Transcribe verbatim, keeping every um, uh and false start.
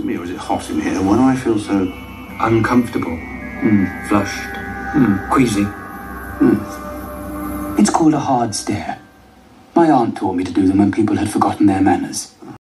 it me or is it hot in here? Why do I feel so uncomfortable? Mm. Flushed? Mm. Queasy? Mm. It's called a hard stare. My aunt taught me to do them when people had forgotten their manners.